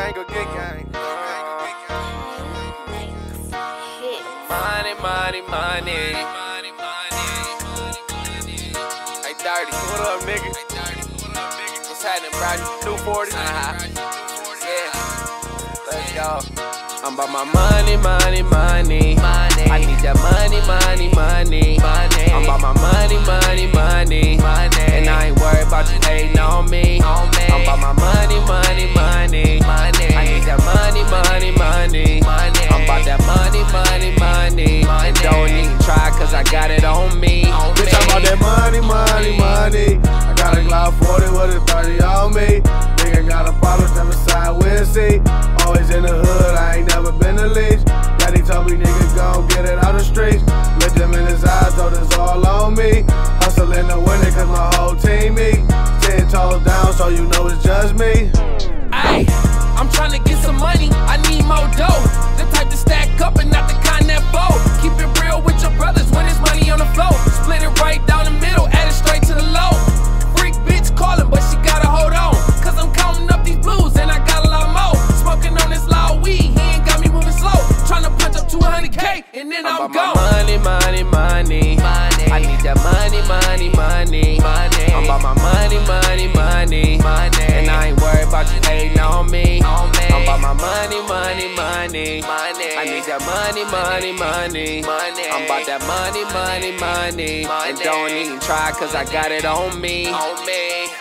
Gang, gang. Money, money, money. Hey, Dirty, what up, nigga? What's happening, bro? 240? Yeah. Let's go. I'm about my money, money, money. I need that money, money, money. I'm about my money, money, money. And I ain't worried about you hating on me. I'm about my money, money, money. I need that money, money, money. I'm about that money, money, money. And don't even try, cause I got it on me. Bitch, I'm about that money, money, money. I got a Glock 40 with a 30 on me. Nigga got a problem, step aside, we'll see. Always in the hood, I ain't never been to least. Daddy told me niggas gon' get it out the streets. Looked him in his eyes, told it's all on me. Hustle in the winter cause my whole team me. 10 toes down, so you know it's just me. Ayy, I'm tryna get some money, I need more dough. The type to stack up and not the kind that fold. Keep it real with your brothers when it's money on the floor. Split it right down the middle, add it straight to the low. Freak bitch calling, but she gotta hold on. Cause I'm counting up these blues and I got a lot more. Smoking on this loud weed, he ain't got me moving slow. Tryna punch up 200K and then I'm gone. Money, money, money. I need that money, money, money. I'm about my money, money, money. And I ain't worried about you hating on me. I'm about my money, money, money. I need that money, money, money. I'm about that money, money, money. And don't even try, cause I got it on me.